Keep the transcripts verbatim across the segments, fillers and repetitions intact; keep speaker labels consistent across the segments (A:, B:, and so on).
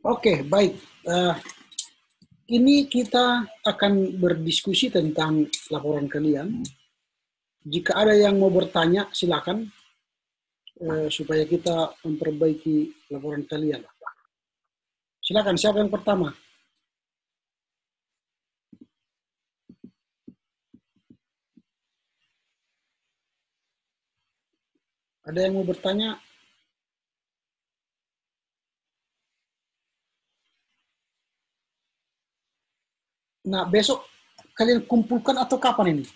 A: Oke, baik. Uh, ini kita akan berdiskusi tentang laporan kalian. Jika ada yang mau bertanya, silakan uh, supaya kita memperbaiki laporan kalian. Silakan, siapa yang pertama? Ada yang mau bertanya? Nah, besok kalian kumpulkan atau kapan ini?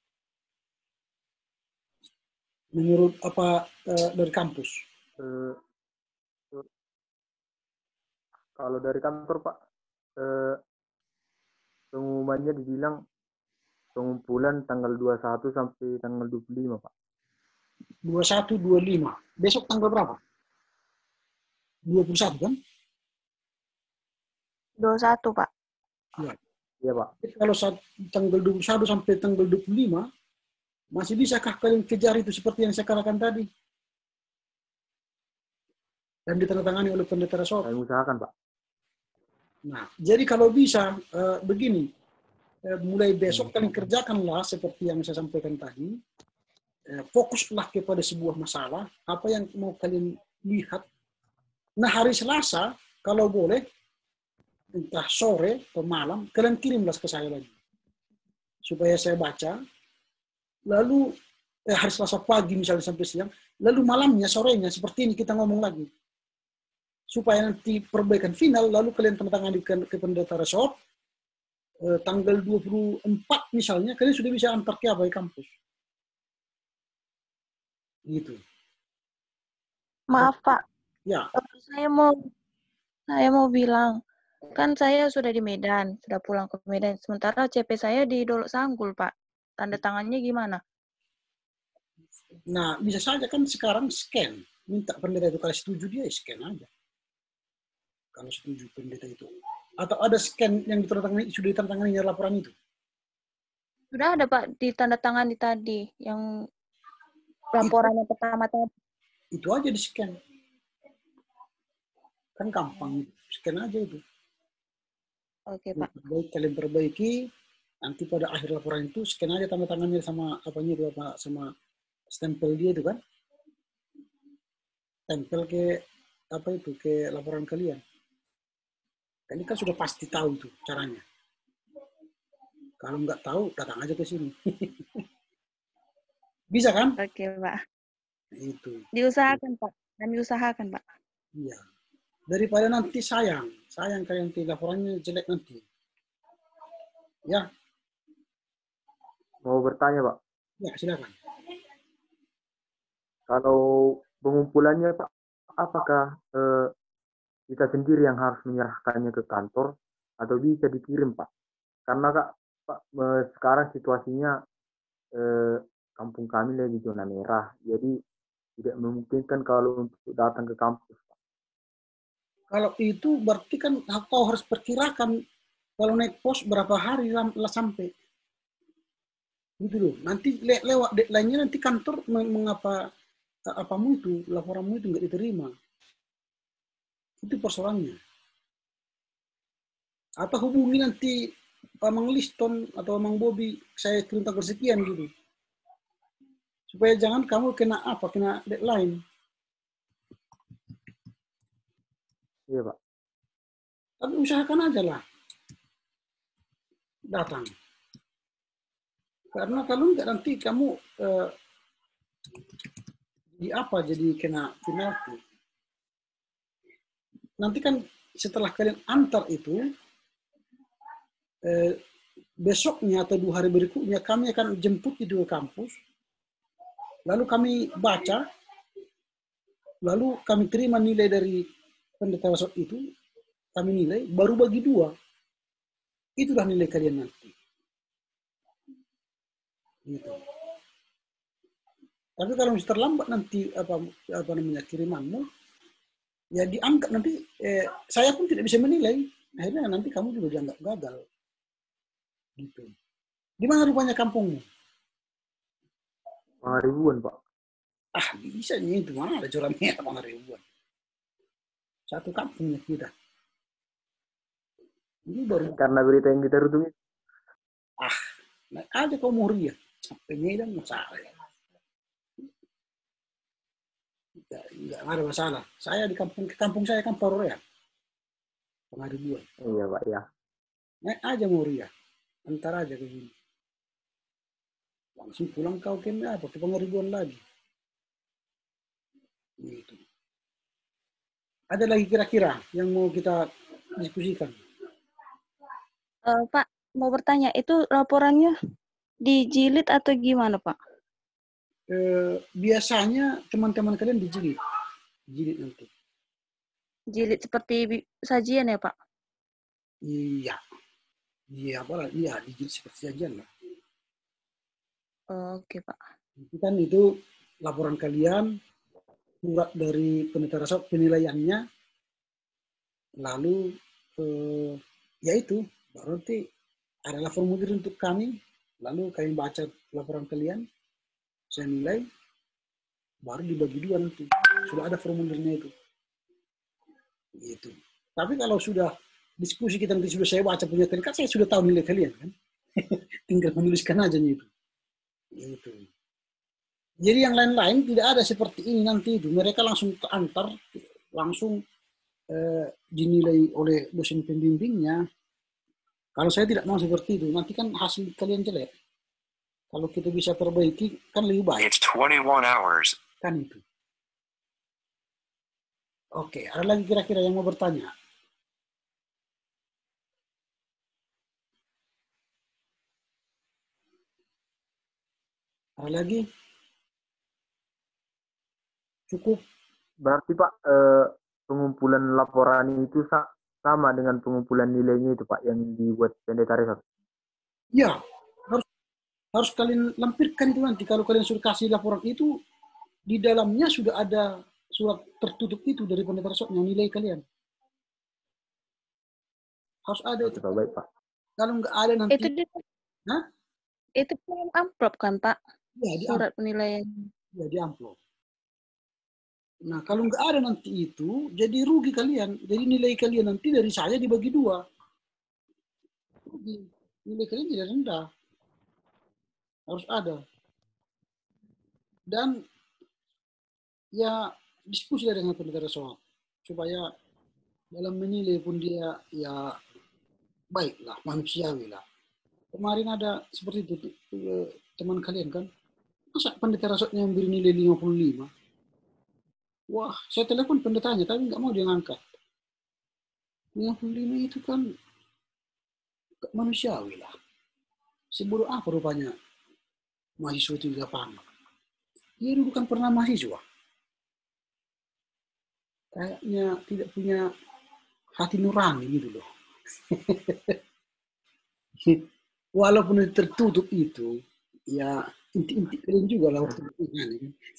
A: Menurut apa uh, dari kampus?
B: Eh, kalau dari kantor Pak, eh, pengumumannya dibilang pengumpulan tanggal dua puluh satu sampai tanggal dua puluh lima Pak.
A: dua puluh satu, dua puluh lima. Besok tanggal berapa? dua puluh satu kan?
C: dua puluh satu Pak.
A: Ya.
B: Iya Pak.
A: Jadi kalau saat, tanggal dua puluh satu sampai tanggal dua puluh lima, masih bisakah kalian kejar itu seperti yang saya katakan tadi? Dan ditandatangani oleh pendeta resort.
B: Saya usahakan Pak.
A: Nah, jadi kalau bisa uh, begini, uh, mulai besok kalian kerjakanlah seperti yang saya sampaikan tadi, uh, fokuslah kepada sebuah masalah, apa yang mau kalian lihat. Nah, hari Selasa, kalau boleh, entah sore atau malam, kalian kirimlah ke saya lagi. Supaya saya baca, lalu eh, hari Selasa pagi misalnya sampai siang, lalu malamnya, sorenya, seperti ini kita ngomong lagi. Supaya nanti perbaikan final, lalu kalian tandatangani ke, ke pendeta resort, eh, tanggal dua puluh empat misalnya, kalian sudah bisa antar ke apa, kampus. Gitu.
C: Maaf Pak,
A: Ya.
C: saya mau saya mau bilang, kan saya sudah di Medan, sudah pulang ke Medan. Sementara C P saya di Dolok Sanggul Pak. Tanda tangannya gimana?
A: Nah, bisa saja kan sekarang scan. Minta pendeta itu kalau setuju dia scan aja. Kalau setuju pendeta itu. Atau ada scan yang ditandatangani, sudah ditandatangani laporan itu?
C: Sudah ada Pak ditandatangani tadi, yang laporan yang pertama tadi.
A: Itu aja di scan. Kan gampang, scan aja itu.
C: Oke Pak.
A: Baik, kalian perbaiki, nanti pada akhir laporan itu scan aja tanda tangannya sama apanya itu apa, sama stempel dia itu kan. Tempel ke apa itu, ke laporan kalian. Ini kan sudah pasti tahu itu caranya. Kalau nggak tahu, datang aja ke sini. Bisa kan?
C: Oke Pak.
A: Itu.
C: Diusahakan Pak. Kami usahakan Pak.
A: Iya. Daripada nanti sayang, sayang kalian nanti laporannya jelek nanti. Ya.
B: Mau bertanya Pak.
A: Ya, silakan.
B: Kalau pengumpulannya Pak, apakah eh, kita sendiri yang harus menyerahkannya ke kantor atau bisa dikirim Pak? Karena Kak, Pak, eh, sekarang situasinya eh, kampung kami lagi zona merah, jadi tidak memungkinkan kalau untuk datang ke kampus.
A: Kalau itu berarti kan kau harus perkirakan kalau naik pos berapa hari lah sampai. Gitu loh. Nanti le lewat deadline-nya nanti kantor mengapa apamu itu, laporanmu itu nggak diterima. Itu persoalannya. Atau hubungi nanti Mang Liston atau Mang Bobby, saya kirim tanggal sekian gitu. Supaya jangan kamu kena apa, kena deadline.
B: Iya Pak.
A: Tapi usahakan aja lah datang. Karena kalau enggak nanti kamu eh, di apa jadi kena penalti. Nanti kan setelah kalian antar itu, eh, besoknya atau dua hari berikutnya kami akan jemput di dua kampus, lalu kami baca, lalu kami terima nilai dari pendeta resort itu, kami nilai, baru bagi dua. Itulah nilai kalian nanti. Gitu. Tapi kalau masih terlambat nanti apa apa namanya kirimanmu, ya dianggap nanti eh, saya pun tidak bisa menilai. Akhirnya nanti kamu juga dianggap gagal. Gitu. Di mana rupanya kampungmu?
B: Pangaribuan Pak.
A: Ah, bisa nih itu mana ada curang merah Pangaribuan. Satu kampungnya kita. Ini baru
B: Karena berita yang kita rutungi.
A: ah, naik aja kau mau ria sampai Medan masalah. Enggak, enggak ada masalah. Saya di kampung kampung saya kan Pororea, Pengaribuan.
B: Iya Pak ya.
A: Naik aja mau ria, antar aja ke sini. Langsung pulang kau ke apa? Ke Pengaribuan lagi. Gitu. Ada lagi kira-kira yang mau kita diskusikan?
C: Uh, Pak, mau bertanya, itu laporannya dijilid atau gimana, Pak?
A: Eh, biasanya teman-teman kalian dijilid, jilid nanti.
C: Jilid seperti sajian ya, Pak?
A: Iya, iya apa? Iya, dijilid seperti sajian lah.
C: Oh, oke, Pak.
A: Itu kan itu laporan kalian, surat dari pendeta rasa penilaiannya, lalu eh, ya itu baru nanti adalah formulir untuk kami, lalu kami baca laporan kalian, saya nilai, baru dibagi dua nanti. Sudah ada formulirnya itu. Gitu. Tapi kalau sudah diskusi kita nanti sudah saya baca punya kalian, kan saya sudah tahu nilai kalian kan. Tinggal menuliskan aja itu. Gitu. Jadi yang lain-lain tidak ada seperti ini nanti itu. Mereka langsung keantar, langsung eh, dinilai oleh dosen pembimbingnya. Kalau saya tidak mau seperti itu, nanti kan hasil kalian jelek. Kalau kita bisa perbaiki, kan lebih baik.
D: It's twenty-one hours.
A: Kan itu. Oke, ada lagi kira-kira yang mau bertanya? Ada lagi? Cukup?
B: Berarti Pak eh, pengumpulan laporan itu sama dengan pengumpulan nilainya itu Pak yang dibuat pendeta Resort.
A: Ya, harus harus kalian lampirkan itu nanti. Kalau kalian sudah kasih laporan itu, di dalamnya sudah ada surat tertutup itu dari pendeta Resotnya, nilai kalian. Harus ada itu.
B: Pak, baik Pak.
A: Kalau nggak ada nanti.
C: Itu di,
A: Hah?
C: Itu dalam amplop kan Pak?
A: Ya, di
C: Surat
A: amplop.
C: penilaian.
A: Ya, di amplop. Nah, kalau nggak ada nanti itu, jadi rugi kalian. Jadi nilai kalian nanti dari saya dibagi dua. Rugi. Nilai kalian tidak rendah. Harus ada. Dan ya diskusi dengan pendeta Resort supaya dalam menilai pun dia ya baiklah, manusiawi lah. Kemarin ada seperti itu teman kalian kan, masa pendeta Resotnya yang beri nilai lima puluh lima. Wah, saya telepon pendetanya tapi nggak mau dia ngangkat. lima puluh lima itu kan manusiawi lah. Sebodoh apa rupanya mahasiswa itu di lapangan. Dia dulu kan pernah mahasiswa. Kayaknya tidak punya hati nurani gitu loh. Walaupun itu tertutup itu, ya inti-inti kalian juga lah waktu itu kan.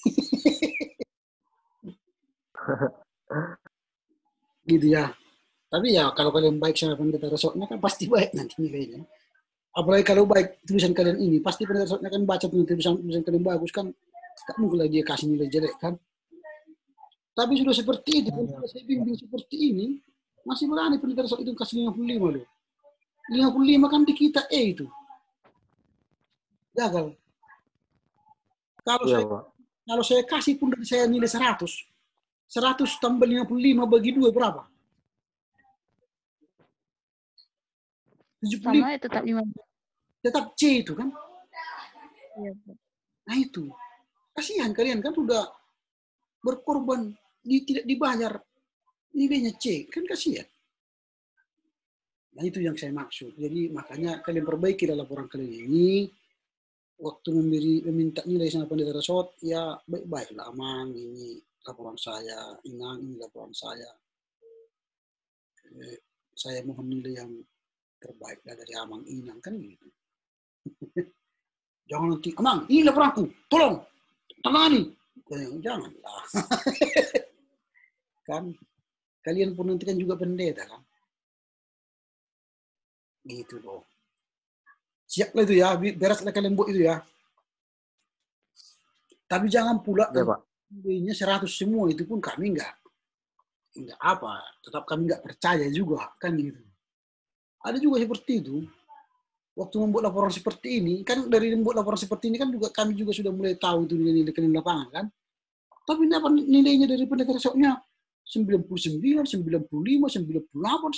A: Gitu ya. Tapi ya kalau kalian baik sama pendeta Resotnya kan pasti baik nanti nilainya. Apalagi kalau baik tulisan kalian ini, pasti pendeta Resotnya kan baca tulisan tulisan kalian bagus kan, tak mungkin lah dia kasih nilai jelek kan. Tapi sudah seperti itu, kalau saya bimbing seperti ini, masih berani pendeta Resot itu kasih lima puluh lima loh. lima puluh lima kan di kita E itu. Gagal. Kalau
B: Iya,
A: saya
B: Pak.
A: kalau saya kasih pun dari saya nilai seratus. seratus tambah lima puluh lima bagi dua berapa? tujuh puluh lima.
C: Sama ya tetap lima belas.
A: Tetap C itu kan?
C: Iya,
A: nah itu. Kasihan kalian kan sudah berkorban, di, tidak dibayar. Nilainya C. Kan kasihan. Nah itu yang saya maksud. Jadi makanya kalian perbaiki laporan kalian ini. Waktu memberi meminta nilai sama pendeta Resort, ya baik-baiklah, aman, ini laporan saya, inang, ini laporan saya. Eh, saya mohon nilai yang terbaik dari Amang Inang, kan gitu. Jangan nanti, Amang, ini laporanku, tolong, tangani. Janganlah. Kan, kalian pun nanti kan juga pendeta, kan. Gitu loh. Siaplah itu ya, bereslah kalian buat itu ya. Tapi jangan pula
B: ya, Pak.
A: Nilainya seratus semua, itu pun kami enggak enggak apa, tetap kami enggak percaya juga kan gitu. Ada juga seperti itu. Waktu membuat laporan seperti ini, kan dari membuat laporan seperti ini kan juga kami juga sudah mulai tahu itu nilai-nilai rekening lapangan kan. Tapi apa nilainya dari pendekar resoknya sembilan puluh sembilan, sembilan puluh lima, sembilan puluh delapan,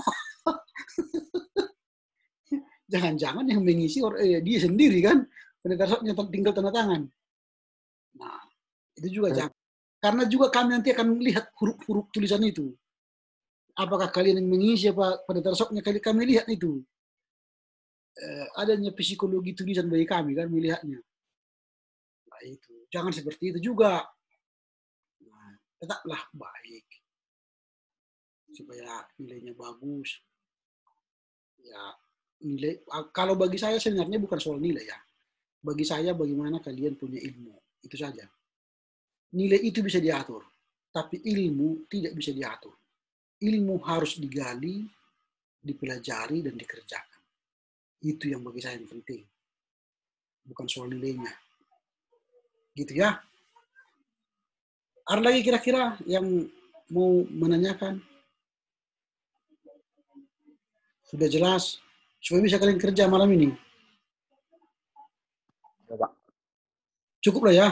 A: jangan-jangan yang mengisi eh, dia sendiri kan, pendekar resoknya tinggal tanda tangan. Nah, itu juga jangan. Karena juga kami nanti akan melihat huruf-huruf tulisan itu. Apakah kalian yang mengisi apa pendekar resoknya kami lihat itu. Eh, adanya psikologi tulisan bagi kami kan melihatnya. Nah, itu jangan seperti itu juga. Nah, tetaplah baik supaya nilainya bagus. Ya nilai kalau bagi saya sebenarnya bukan soal nilai ya. Bagi saya bagaimana kalian punya ilmu itu saja. Nilai itu bisa diatur, tapi ilmu tidak bisa diatur. Ilmu harus digali, dipelajari dan dikerjakan. Itu yang bagi saya yang penting. Bukan soal nilainya. Gitu ya. Ada lagi kira-kira yang mau menanyakan? Sudah jelas. Supaya bisa kalian kerja malam ini.
B: Coba.
A: Cukup lah ya.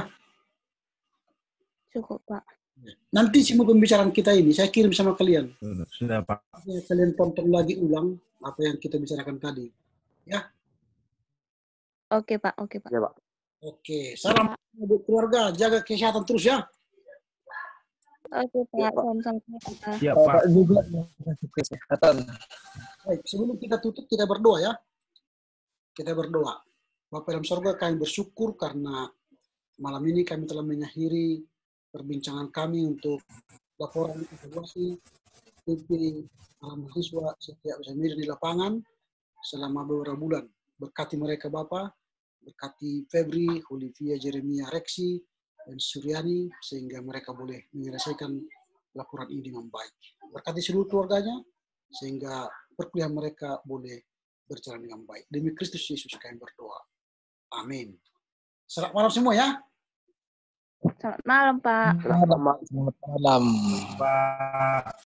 C: Cukup, Pak.
A: Nanti semua pembicaraan kita ini saya kirim sama kalian.
D: Sudah, Pak.
A: Kalian tonton lagi ulang apa yang kita bicarakan tadi. Ya.
C: Oke, Pak. Oke, Pak.
B: Ya, Pak.
A: Oke, salam buat keluarga, jaga kesehatan terus ya.
C: Oke, Pak. Sama-sama.
D: Ya, Pak.
E: Juga kesehatan.
A: Baik, sebelum kita tutup kita berdoa ya. Kita berdoa. Bapa dalam surga, kami bersyukur karena malam ini kami telah mengakhiri perbincangan kami untuk laporan evaluasi P P para mahasiswa setiap semester di lapangan selama beberapa bulan. Berkati mereka Bapa, berkati Febri, Olivia, Jeremia, Reksi, dan Suryani, sehingga mereka boleh menyelesaikan laporan ini dengan baik. Berkati seluruh keluarganya, sehingga perkuliahan mereka boleh berjalan dengan baik. Demi Kristus Yesus kami berdoa. Amin. Selamat malam semua ya.
C: Selamat malam, Pak.
B: Selamat malam.
E: Selamat malam.
D: Pak.